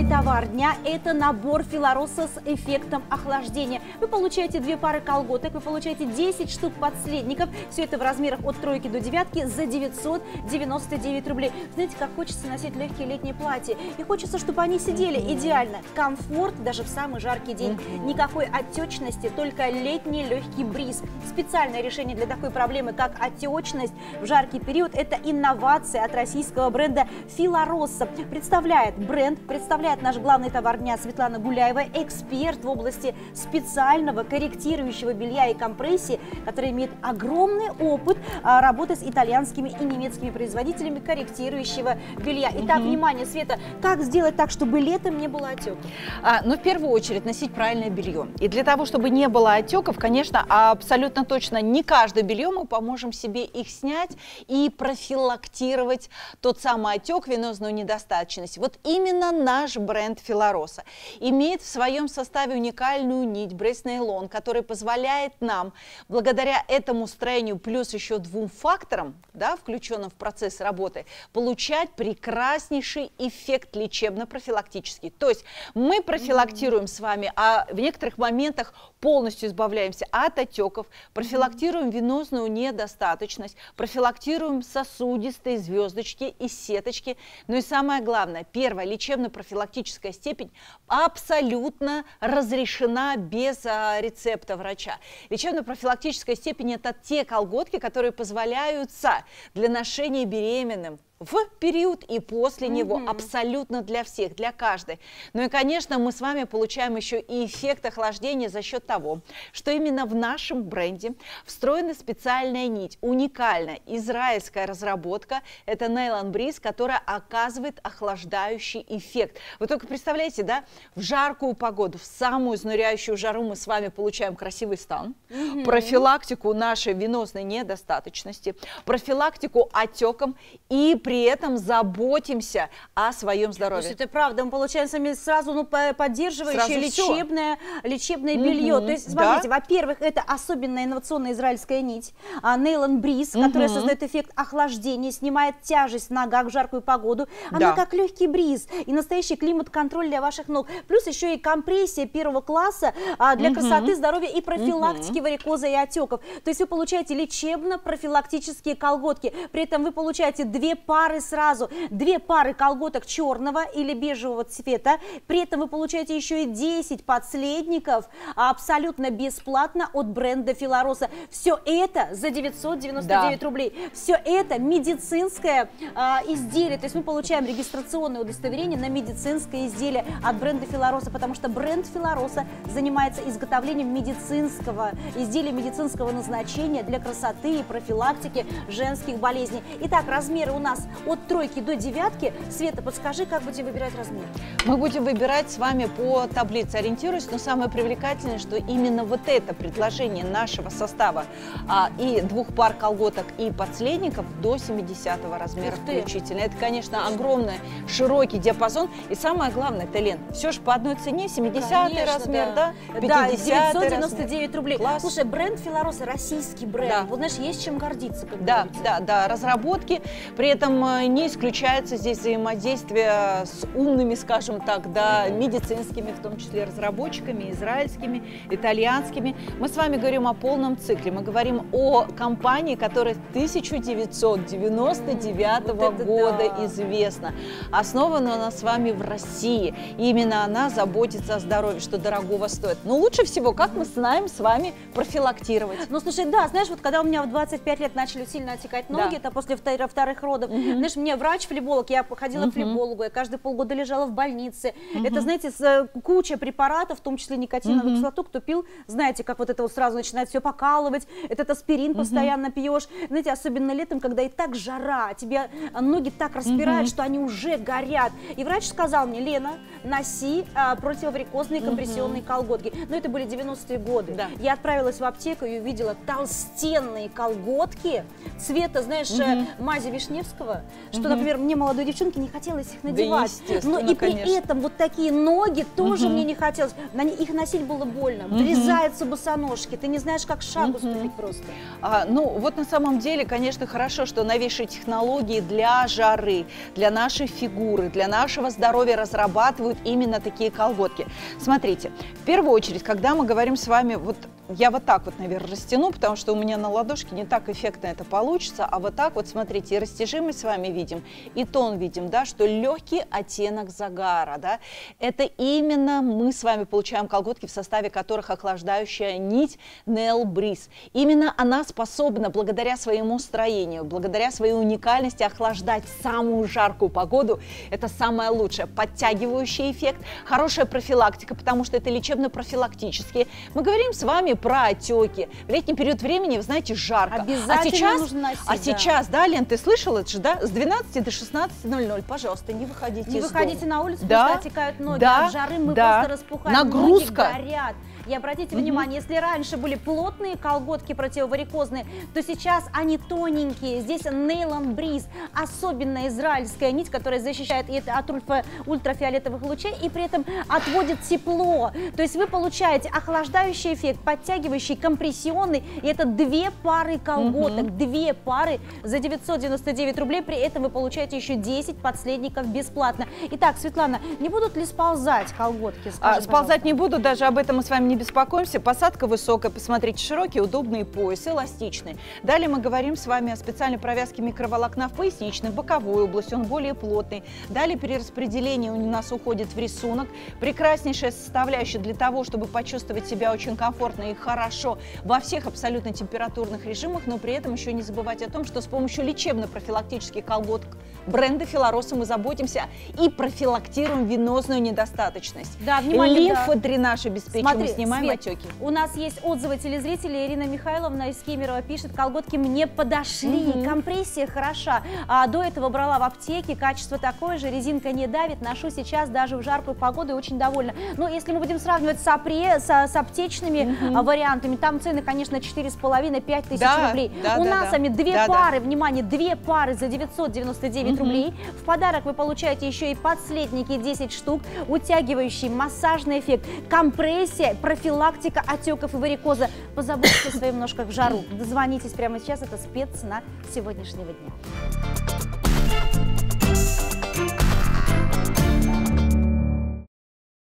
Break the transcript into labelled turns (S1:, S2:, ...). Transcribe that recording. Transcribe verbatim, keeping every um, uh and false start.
S1: главный товар дня – это набор Филароса с эффектом охлаждения. Вы получаете две пары колготок, вы получаете десять штук подследников. Все это в размерах от тройки до девятки за девятьсот девяносто девять рублей. Знаете, как хочется носить легкие летние платья. И хочется, чтобы они сидели идеально. Комфорт даже в самый жаркий день. Никакой отечности, только летний легкий бриз. Специальное решение для такой проблемы, как отечность в жаркий период – это инновация от российского бренда Филароса. Представляет бренд, представляет наш главный товар дня Светлана Гуляева, эксперт в области специального корректирующего белья и компрессии, который имеет огромный опыт а, работы с итальянскими и немецкими производителями корректирующего белья. Итак, угу. внимание, Света, как сделать так, чтобы летом не было отеков?
S2: А, ну, в первую очередь, носить правильное белье. И для того, чтобы не было отеков, конечно, абсолютно точно не каждое белье мы поможем себе их снять и профилактировать тот самый отек, венозную недостаточность. Вот именно наш бренд Филароса имеет в своем составе уникальную нить брейс-нейлон, который позволяет нам, благодаря этому строению, плюс еще двум факторам, да, включенным в процесс работы, получать прекраснейший эффект лечебно-профилактический. То есть мы профилактируем с вами, а в некоторых моментах полностью избавляемся от отеков, профилактируем венозную недостаточность, профилактируем сосудистые звездочки и сеточки. Ну и самое главное, первая лечебно-профилактическая степень абсолютно разрешена без а, рецепта врача. Лечебно-профилактическая степень – это те колготки, которые позволяются для ношения беременным в период и после mm-hmm. него, абсолютно для всех, для каждой. Ну и, конечно, мы с вами получаем еще и эффект охлаждения за счет того, что именно в нашем бренде встроена специальная нить, уникальная израильская разработка, это Nylon Breeze, которая оказывает охлаждающий эффект. Вы только представляете, да, в жаркую погоду, в самую изнуряющую жару мы с вами получаем красивый стан, mm-hmm. профилактику нашей венозной недостаточности, профилактику отекам и при этом заботимся о своем здоровье.
S1: То есть это правда, мы получаем сами сразу ну, поддерживающее лечебное, лечебное белье. Mm-hmm. То есть, смотрите, да. во-первых, это особенная инновационная израильская нить, Nylon Breeze, mm-hmm. которая создает эффект охлаждения, снимает тяжесть в ногах в жаркую погоду. Она да. как легкий бриз и настоящий климат-контроль для ваших ног. Плюс еще и компрессия первого класса для mm-hmm. красоты, здоровья и профилактики mm-hmm. варикоза и отеков. То есть вы получаете лечебно-профилактические колготки. При этом вы получаете две пары пары сразу, две пары колготок черного или бежевого цвета, при этом вы получаете еще и десять подследников абсолютно бесплатно от бренда Филароса. Все это за девятьсот девяносто девять да. рублей. Все это медицинское а, изделие, то есть мы получаем регистрационное удостоверение на медицинское изделие от бренда Филароса, потому что бренд Филароса занимается изготовлением медицинского изделия медицинского назначения для красоты и профилактики женских болезней. Итак, размеры у нас от тройки до девятки. Света, подскажи, как будем выбирать размер?
S2: Мы будем выбирать с вами по таблице, ориентируясь, но самое привлекательное, что именно вот это предложение нашего состава а, и двух пар колготок и подследников до семидесятого размера включительно. Это, конечно, огромный, широкий диапазон. И самое главное, это, Лен, все же по одной цене, семидесятый размер, да,
S1: да пятидесятый
S2: да,
S1: девятьсот девяносто девять рублей.
S2: Класс.
S1: Слушай, бренд Филароса, российский бренд, да. вот знаешь, есть чем гордиться. Как
S2: да, да, да, разработки, при этом не исключается здесь взаимодействие с умными, скажем так, да, медицинскими, в том числе разработчиками, израильскими, итальянскими. Мы с вами говорим о полном цикле, мы говорим о компании, которая с тысяча девятьсот девяносто девятого вот года да. известна. Основана она с вами в России. И именно она заботится о здоровье, что дорогого стоит. Но лучше всего, как мы знаем, с вами профилактировать.
S1: Ну, слушай, да, знаешь, вот когда у меня в двадцать пять лет начали сильно отекать ноги, да. это после вторых, вторых родов, угу. знаешь, мне врач-флеболог, я ходила угу. к флебологу, я каждые полгода лежала в больнице. Угу. Это, знаете, с, куча препаратов, в том числе никотиновую угу. кислоту, кто пил, знаете, как вот это вот сразу начинает все покалывать, этот аспирин угу. постоянно пьешь. Знаете, особенно летом, когда и так жара, тебе ноги так распирают, угу. что они уже горят. И врач сказал мне: Лена, носи а, противоварикозные компрессионные угу. колготки. Но это были девяностые годы. Да. Я отправилась в аптеку и увидела толстенные колготки цвета, знаешь, угу. мази Вишневского. чувство, что, угу. например, мне, молодой девчонке, не хотелось их надевать.
S2: Да,
S1: но и при
S2: конечно.
S1: этом вот такие ноги тоже угу. мне не хотелось. На них, их носить было больно. Угу. Врезаются босоножки, ты не знаешь, как шагу угу. ступить просто.
S2: А, ну, вот на самом деле, конечно, хорошо, что новейшие технологии для жары, для нашей фигуры, для нашего здоровья разрабатывают именно такие колготки. Смотрите, в первую очередь, когда мы говорим с вами, вот я вот так вот, наверное, растяну, потому что у меня на ладошке не так эффектно это получится, а вот так вот, смотрите, и растяжимость с вами видим, и тон видим, да, что легкий оттенок загара, да, это именно мы с вами получаем колготки, в составе которых охлаждающая нить Nail Breeze. Именно она способна, благодаря своему строению, благодаря своей уникальности, охлаждать самую жаркую погоду. Это самое лучшее. Подтягивающий эффект, хорошая профилактика, потому что это лечебно-профилактические. Мы говорим с вами про отеки. В летний период времени, вы знаете, жарко.
S1: Обязательно
S2: а сейчас,
S1: нужно носить,
S2: а
S1: да.
S2: сейчас, да, Лен, ты слышала, это же, да, с двенадцати до шестнадцати ноль-ноль, пожалуйста, не выходите
S1: Не
S2: из
S1: выходите
S2: дома.
S1: на улицу,
S2: да,
S1: просто отекают ноги,
S2: да,
S1: от жары мы
S2: да.
S1: просто распухаем,
S2: Нагрузка.
S1: ноги горят. И обратите внимание, если раньше были плотные колготки противоварикозные, то сейчас они тоненькие. Здесь Nail Breeze, особенная израильская нить, которая защищает и от ультра, ультрафиолетовых лучей и при этом отводит тепло. То есть вы получаете охлаждающий эффект, подтягивающий, компрессионный. И это две пары колготок, угу. две пары за девятьсот девяносто девять рублей. При этом вы получаете еще десять подследников бесплатно. Итак, Светлана, не будут ли сползать колготки? Скажем,
S2: а, сползать не будут, даже об этом мы с вами не беспокоимся. Посадка высокая, посмотрите, широкий, удобный пояс, эластичный. Далее мы говорим с вами о специальной провязке микроволокна в поясничной, боковой области, он более плотный. Далее перераспределение у нас уходит в рисунок. Прекраснейшая составляющая для того, чтобы почувствовать себя очень комфортно и хорошо во всех абсолютно температурных режимах, но при этом еще не забывать о том, что с помощью лечебно-профилактических колготок бренда Филароса мы заботимся и профилактируем венозную недостаточность.
S1: Да, внимание,
S2: лимфодренаж да. обеспечиваем. Смотри, снимаем
S1: Свет,
S2: отеки.
S1: У нас есть отзывы телезрителей. Ирина Михайловна из Кемерово пишет: колготки мне подошли, угу. компрессия хороша. А, до этого брала в аптеке, качество такое же, резинка не давит, ношу сейчас даже в жаркую погоду и очень довольна. Но если мы будем сравнивать с, апре, с, с аптечными угу. а, вариантами, там цены, конечно, четыре с половиной — пять тысяч да, рублей.
S2: Да,
S1: у
S2: да,
S1: нас
S2: да.
S1: сами две
S2: да,
S1: пары,
S2: да.
S1: внимание, две пары за девятьсот девяносто девять угу. рублей. В подарок вы получаете еще и подследники десять штук, утягивающий массажный эффект, компрессия, профилактика отеков и варикоза. Позаботьтесь о своих ножках в жару. Дозвонитесь прямо сейчас, это спеццена сегодняшнего дня.